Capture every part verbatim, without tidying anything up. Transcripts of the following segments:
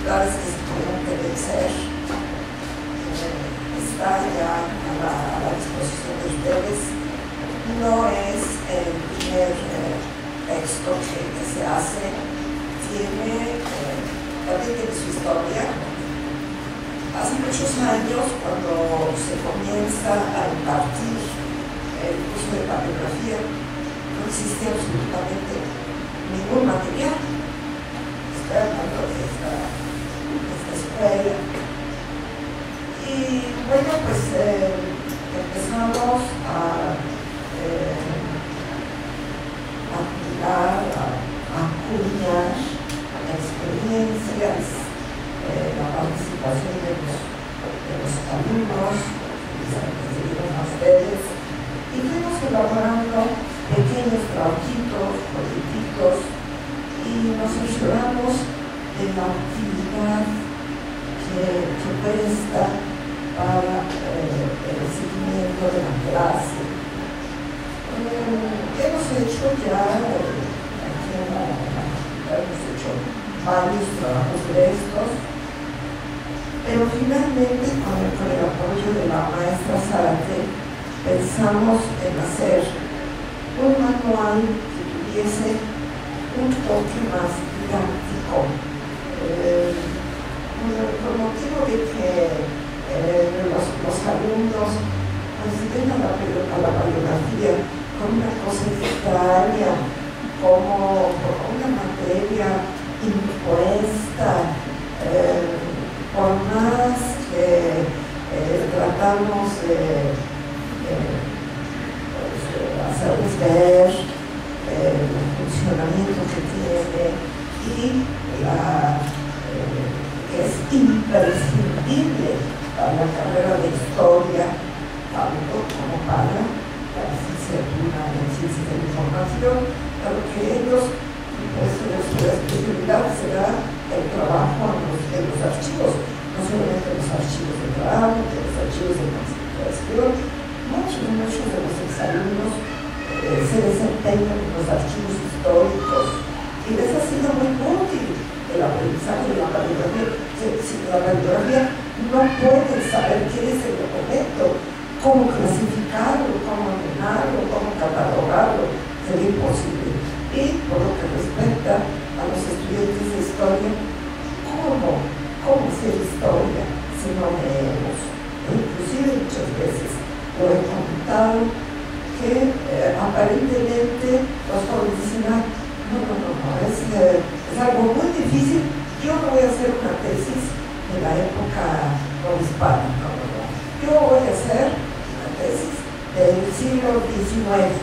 lugares que se tuvieron que vencer. Eh, está ya a la, a la disposición de ustedes. No es el primer eh, texto que, que se hace, tiene, eh, también tiene su historia. Hace muchos años, cuando se comienza a impartir el curso de paleografía, no existía absolutamente ningún material. Estoy hablando de esta, de esta escuela. Y bueno, pues eh, empezamos a Eh, a cuidar, a, a acuñar experiencias, eh, la participación de los, de los alumnos que se recibieron a ustedes, y fuimos elaborando pequeños trabajitos, proyectitos, y nos aseguramos de la actividad que, que presta para eh, el seguimiento de la clase. Hemos hecho ya, aquí en la, hemos hecho varios trabajos de estos, pero finalmente con el, con el apoyo de la maestra Zárate pensamos en hacer un manual que tuviese un toque más didáctico, eh, por motivo de que eh, los, los alumnos pues, ven a la, a la paleografía con una cosa extraña, como una materia impuesta, eh, por más que eh, tratamos de eh, pues, hacerles ver eh, el funcionamiento que tiene y la, eh, que es imprescindible para la carrera de historia, tanto como para la licenciatura en ciencias de la información, pero que ellos, pues, su especialidad será el trabajo en los, en los archivos, no solamente los archivos de trabajo, los archivos de investigación. Muchos, muchos de los exalumnos eh, se desempeñan en los archivos históricos y les ha sido muy útil el aprendizaje de la paleografía. Si la paleografía no pueden saber qué es el documento, cómo clasificarlo, cómo ordenarlo, cómo catalogarlo, sería imposible. Y por lo que respecta a los estudiantes de historia, ¿cómo, cómo hacer historia si no leemos? Inclusive muchas veces lo he comentado, que eh, aparentemente los jóvenes dicen, ah, no, no, no, no, es, eh, es algo muy difícil, yo no voy a hacer una tesis de la época prehispánica, no, no, yo voy a hacer tesis del siglo diecinueve.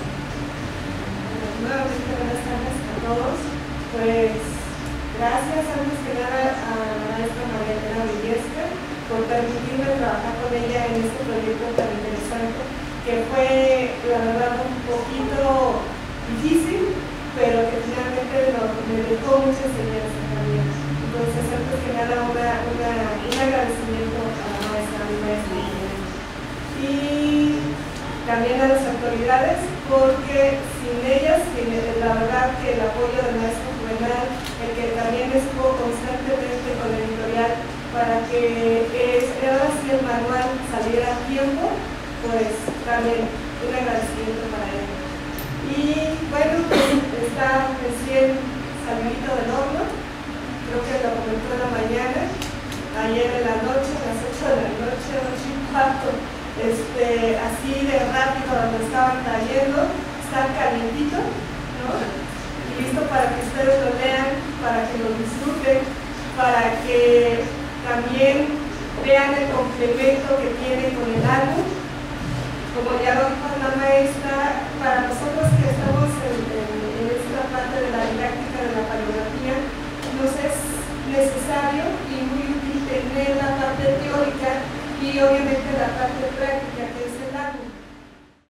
Nuevamente buenas tardes a todos. Pues gracias antes que nada a la maestra María Elena Villesca por permitirme trabajar con ella en este proyecto tan interesante, que fue la verdad un poquito difícil, pero que finalmente lo, me dejó mucha enseñanza también. Entonces antes que nada una, una, un agradecimiento a la maestra, a mi maestra. Y también a las autoridades, porque sin ellas, sin el, la verdad que el apoyo del maestro Juvenal, el que también estuvo constantemente con el editorial para que eh, ahora sí el manual saliera a tiempo, pues también un agradecimiento para él. Y bueno, pues está recién salidito del horno, creo que lo comentó en la mañana, ayer en la noche, a las ocho de la noche, ocho y cuarto. Este, así de rápido lo estaban trayendo, está calientito, ¿no? Y listo para que ustedes lo lean, para que lo disfruten, para que también vean el complemento que tiene con el álbum. Como ya lo dijo la maestra, para nosotros que estamos en, en, en esta parte de la didáctica de la paleografía, nos es necesario y muy útil tener la parte teórica y obviamente la parte práctica, que es